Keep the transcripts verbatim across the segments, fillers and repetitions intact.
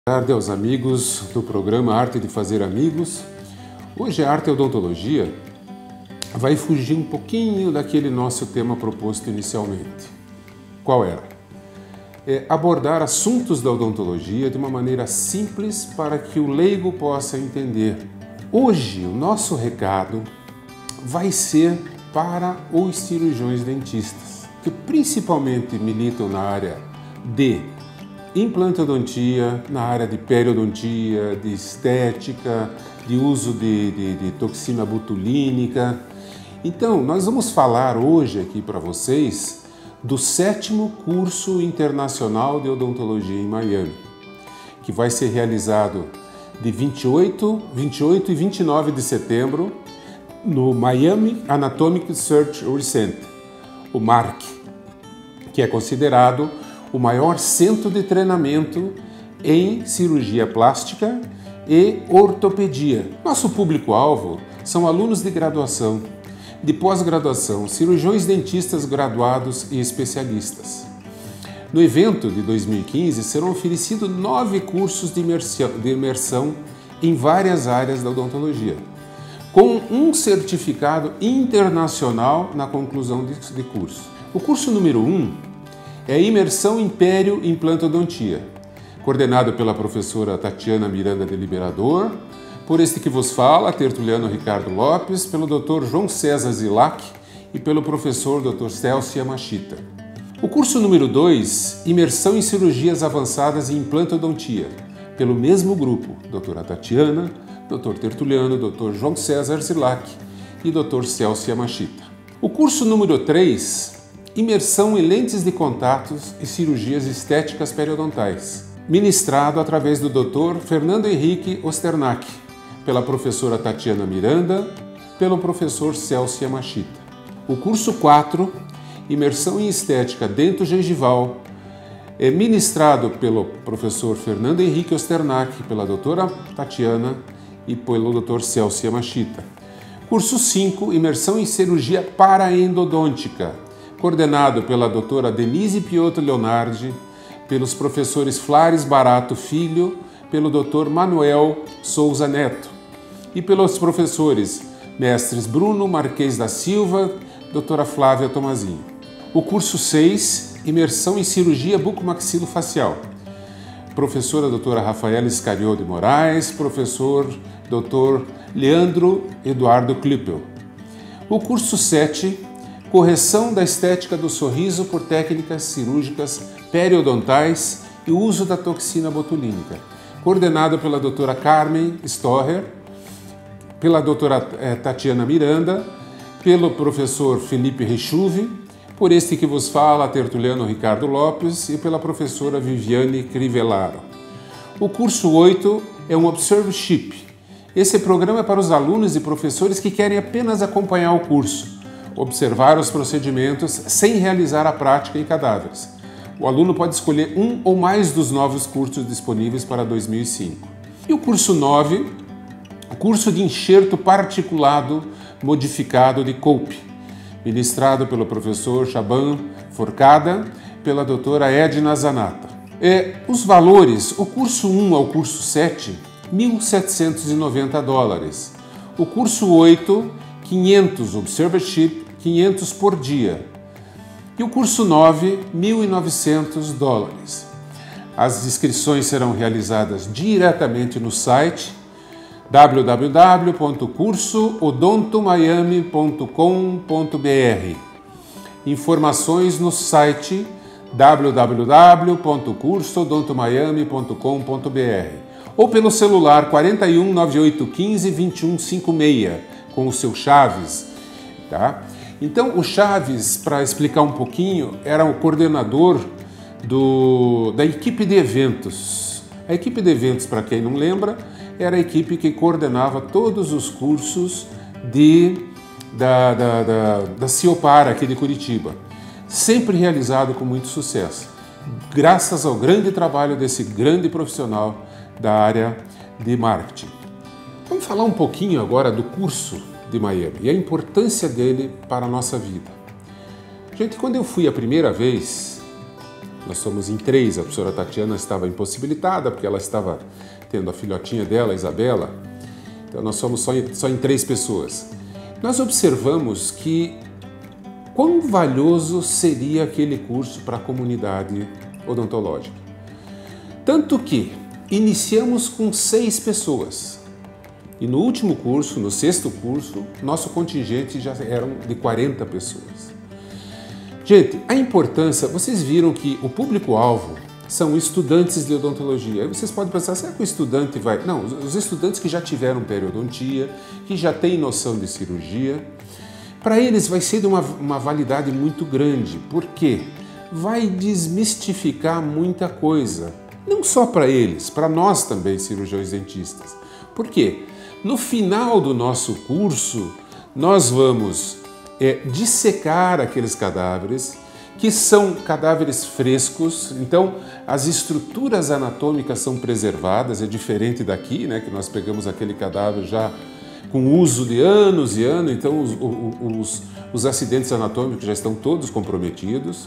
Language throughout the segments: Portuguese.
Boa tarde aos amigos do programa Arte de Fazer Amigos. Hoje a arte e odontologia vai fugir um pouquinho daquele nosso tema proposto inicialmente. Qual era? É abordar assuntos da odontologia de uma maneira simples para que o leigo possa entender. Hoje o nosso recado vai ser para os cirurgiões dentistas, que principalmente militam na área de implantodontia, na área de periodontia, de estética, de uso de, de, de toxina botulínica. Então, nós vamos falar hoje aqui para vocês do sétimo curso internacional de odontologia em Miami, que vai ser realizado de vinte e oito, vinte e oito e vinte e nove de setembro no Miami Anatomic Surgery Center, o M A R C, que é considerado o maior centro de treinamento em cirurgia plástica e ortopedia. Nosso público-alvo são alunos de graduação, de pós-graduação, cirurgiões dentistas graduados e especialistas. No evento de dois mil e quinze serão oferecidos nove cursos de imersão, de imersão em várias áreas da odontologia, com um certificado internacional na conclusão de curso. O curso número um é Imersão em Pério Implantodontia, coordenado pela professora Tatiana Miranda de Liberador, por este que vos fala, Tertuliano Ricardo Lopes, pelo doutor João César Zilac e pelo professor doutor Celso Yamashita. O curso número dois, Imersão em Cirurgias Avançadas em Implantodontia, pelo mesmo grupo, doutora Tatiana, doutor Tertuliano, doutor João César Zilac e doutor Celso Yamashita. O curso número três, Imersão em Lentes de Contatos e Cirurgias Estéticas Periodontais, ministrado através do doutor Fernando Henrique Osternack, pela professora Tatiana Miranda, pelo professor Celso Yamashita. O curso quatro, Imersão em Estética Dento-Gengival, é ministrado pelo professor Fernando Henrique Osternack, pela doutora Tatiana e pelo doutor Celso Yamashita. Curso cinco, Imersão em Cirurgia Paraendodôntica, coordenado pela doutora Denise Piotto Leonardi, pelos professores Flares Barato Filho, pelo doutor Manuel Souza Neto e pelos professores mestres Bruno Marques da Silva, doutora Flávia Tomazinho. O curso seis, Imersão em Cirurgia Bucomaxilofacial, professora doutora Rafaela Iscariol de Moraes, professor doutor Leandro Eduardo Klippel. O curso sete, Correção da Estética do Sorriso por Técnicas Cirúrgicas Periodontais e Uso da Toxina Botulínica, coordenado pela doutora Carmen Stoher, pela doutora Tatiana Miranda, pelo professor Felipe Rechuve, por este que vos fala, Tertuliano Ricardo Lopes, e pela professora Viviane Crivellaro. O curso oito é um Observership. Esse programa é para os alunos e professores que querem apenas acompanhar o curso, observar os procedimentos sem realizar a prática em cadáveres. O aluno pode escolher um ou mais dos novos cursos disponíveis para dois mil e cinco. E o curso nove, o curso de enxerto particulado modificado de Cope, ministrado pelo professor Chaban Forcada, pela doutora Edna Zanata. É, os valores, o curso um ao curso sete, mil setecentos e noventa dólares. O curso oito, quinhentos Observership, quinhentos por dia. E o curso nove, mil e novecentos dólares. As inscrições serão realizadas diretamente no site w w w ponto curso odonto miami ponto com ponto b r. Informações no site w w w ponto curso odonto miami ponto com ponto b r ou pelo celular quatro um nove oito um cinco dois um cinco seis com o seu Chaves, tá? Então, o Chaves, para explicar um pouquinho, era o coordenador do, da equipe de eventos. A equipe de eventos, para quem não lembra, era a equipe que coordenava todos os cursos de, da, da, da, da Ciopar aqui de Curitiba, sempre realizado com muito sucesso, graças ao grande trabalho desse grande profissional da área de marketing. Vamos falar um pouquinho agora do curso de Miami e a importância dele para a nossa vida. Gente, quando eu fui a primeira vez, Nós somos em três, a professora Tatiana estava impossibilitada, porque ela estava tendo a filhotinha dela, a Isabela. Então nós somos só em, só em três pessoas. Nós observamos que quão valioso seria aquele curso para a comunidade odontológica. Tanto que iniciamos com seis pessoas. E no último curso, no sexto curso, nosso contingente já eram de quarenta pessoas. Gente, a importância, vocês viram que o público-alvo são estudantes de odontologia. Aí vocês podem pensar, será que o estudante vai... Não, os estudantes que já tiveram periodontia, que já têm noção de cirurgia, para eles vai ser de uma, uma validade muito grande. Por quê? Vai desmistificar muita coisa. Não só para eles, para nós também, cirurgiões dentistas. Por quê? No final do nosso curso, nós vamos é, dissecar aqueles cadáveres, que são cadáveres frescos, então as estruturas anatômicas são preservadas, é diferente daqui, né, que nós pegamos aquele cadáver já com uso de anos e anos, então os, os, os acidentes anatômicos já estão todos comprometidos.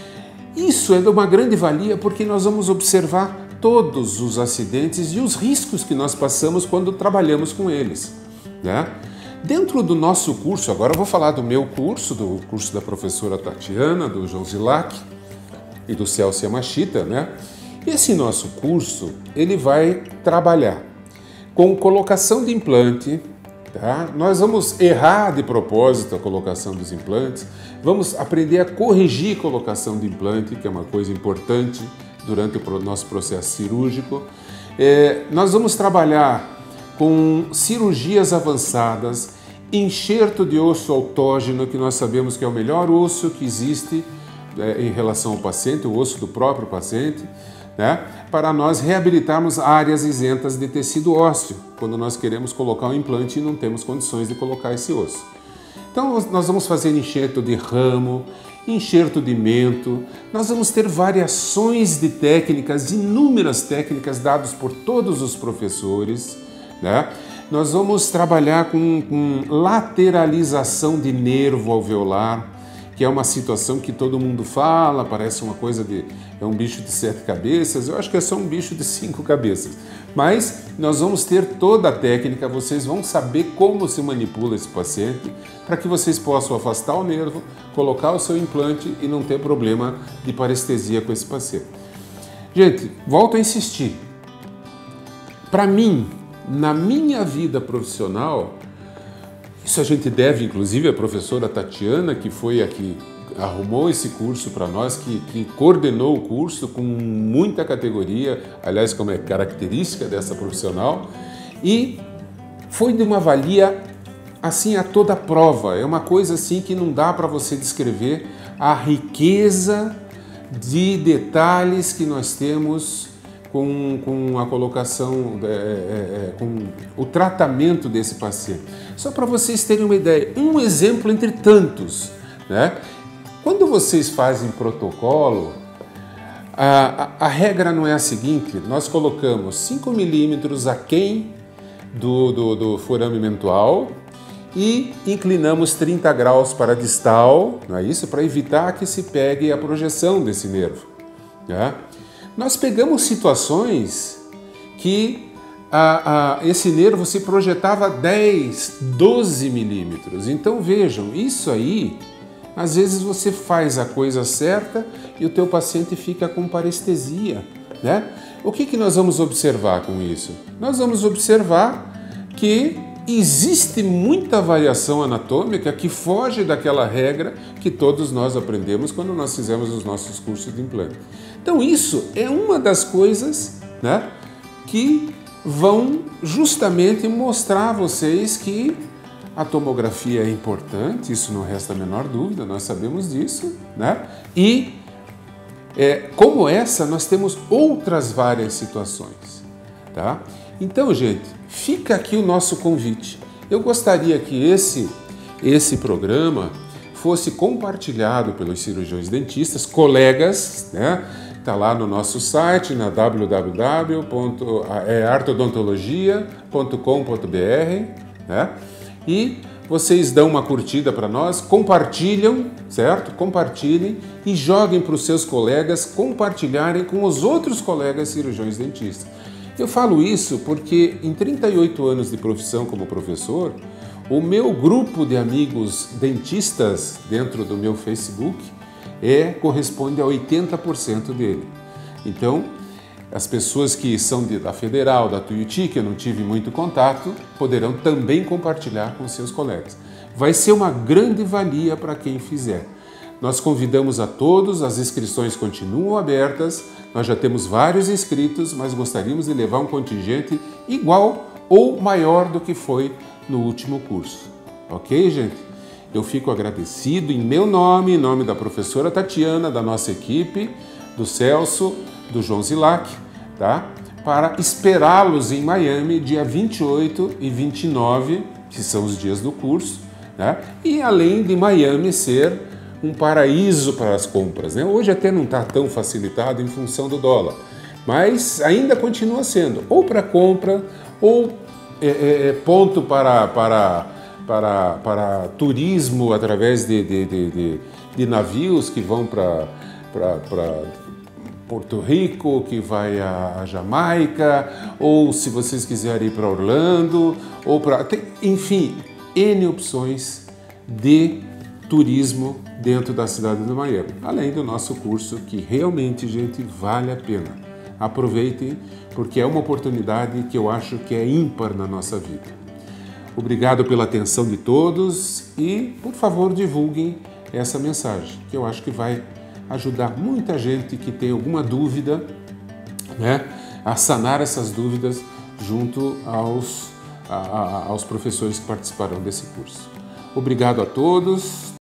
Isso é de uma grande valia porque nós vamos observar todos os acidentes e os riscos que nós passamos quando trabalhamos com eles, né? Dentro do nosso curso, agora eu vou falar do meu curso, do curso da professora Tatiana, do João Zilac e do Celso Yamashita, né? Esse nosso curso, ele vai trabalhar com colocação de implante, tá? Nós vamos errar de propósito a colocação dos implantes, vamos aprender a corrigir a colocação de implante, que é uma coisa importante durante o nosso processo cirúrgico. É, nós vamos trabalhar com cirurgias avançadas, enxerto de osso autógeno, que nós sabemos que é o melhor osso que existe é, em relação ao paciente, o osso do próprio paciente, né? Para nós reabilitarmos áreas isentas de tecido ósseo, quando nós queremos colocar um implante e não temos condições de colocar esse osso. Então nós vamos fazer enxerto de ramo, enxerto de mento, nós vamos ter variações de técnicas, inúmeras técnicas dadas por todos os professores, né? Nós vamos trabalhar com, com lateralização de nervo alveolar, que é uma situação que todo mundo fala, parece uma coisa de... é um bicho de sete cabeças, eu acho que é só um bicho de cinco cabeças. Mas nós vamos ter toda a técnica, vocês vão saber como se manipula esse paciente, para que vocês possam afastar o nervo, colocar o seu implante e não ter problema de parestesia com esse paciente. Gente, volto a insistir. Para mim, na minha vida profissional, isso a gente deve, inclusive, à professora Tatiana, que foi a que arrumou esse curso para nós, que, que coordenou o curso com muita categoria, aliás, como é característica dessa profissional, e foi de uma valia assim a toda prova. É uma coisa assim que não dá para você descrever a riqueza de detalhes que nós temos Com, com a colocação, é, é, com o tratamento desse paciente. Só para vocês terem uma ideia, um exemplo entre tantos, né? Quando vocês fazem protocolo, a, a, a regra não é a seguinte: nós colocamos cinco milímetros aquém do, do, do forame mentual e inclinamos trinta graus para a distal, não é isso? Para evitar que se pegue a projeção desse nervo, né? Nós pegamos situações que a, a, esse nervo se projetava dez, doze milímetros. Então vejam, isso aí, às vezes você faz a coisa certa e o teu paciente fica com parestesia, né? O que, que nós vamos observar com isso? Nós vamos observar que existe muita variação anatômica que foge daquela regra que todos nós aprendemos quando nós fizemos os nossos cursos de implante. Então isso é uma das coisas, né, que vão justamente mostrar a vocês que a tomografia é importante, isso não resta a menor dúvida, nós sabemos disso, né? E é, como essa, nós temos outras várias situações, tá? Então, gente, fica aqui o nosso convite. Eu gostaria que esse, esse programa fosse compartilhado pelos cirurgiões dentistas, colegas, né? Está lá no nosso site, na w w w ponto artodontologia ponto com ponto b r, né? E vocês dão uma curtida para nós, compartilham, certo? Compartilhem e joguem para os seus colegas compartilharem com os outros colegas cirurgiões dentistas. Eu falo isso porque em trinta e oito anos de profissão como professor, o meu grupo de amigos dentistas dentro do meu Facebook é, corresponde a oitenta por cento dele. Então, as pessoas que são de, da Federal, da Tuiuti, que eu não tive muito contato, poderão também compartilhar com seus colegas. Vai ser uma grande valia para quem fizer. Nós convidamos a todos, as inscrições continuam abertas, nós já temos vários inscritos, mas gostaríamos de levar um contingente igual ou maior do que foi no último curso. Ok, gente? Eu fico agradecido em meu nome, em nome da professora Tatiana, da nossa equipe, do Celso, do João Zilac, tá? Para esperá-los em Miami, dia vinte e oito e vinte e nove, que são os dias do curso, né? E além de Miami ser um paraíso para as compras, né? Hoje até não está tão facilitado em função do dólar, mas ainda continua sendo, ou para compra, ou é, é, ponto para, para, para, para turismo através de, de, de, de, de navios que vão para Porto Rico, que vai a Jamaica, ou se vocês quiserem ir para Orlando, ou para... Enfim, N opções de turismo dentro da cidade de Miami. Além do nosso curso, que realmente, gente, vale a pena. Aproveitem, porque é uma oportunidade que eu acho que é ímpar na nossa vida. Obrigado pela atenção de todos e, por favor, divulguem essa mensagem, que eu acho que vai ajudar muita gente que tem alguma dúvida, né, a sanar essas dúvidas junto aos, a, a, aos professores que participarão desse curso. Obrigado a todos.